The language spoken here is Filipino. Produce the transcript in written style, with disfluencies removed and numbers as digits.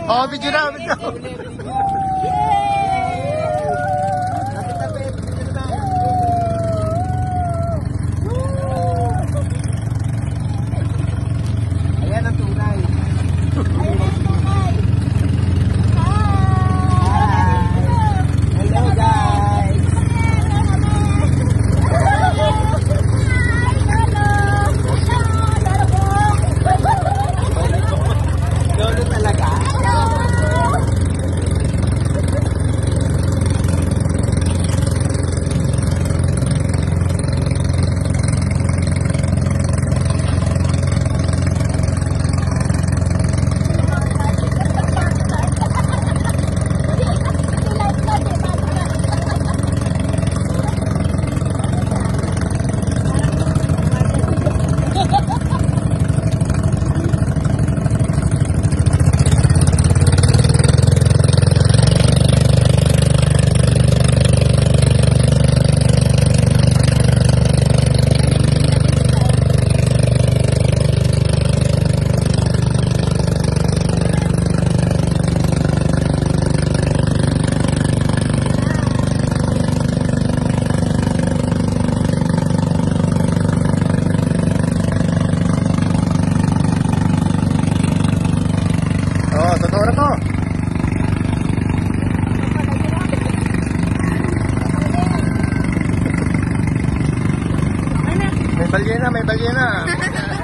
Oh, video na, video. Ayan ang tunay. Hello guys. Lolo talaga. Oh, totoo na to. May balyena, may balyena.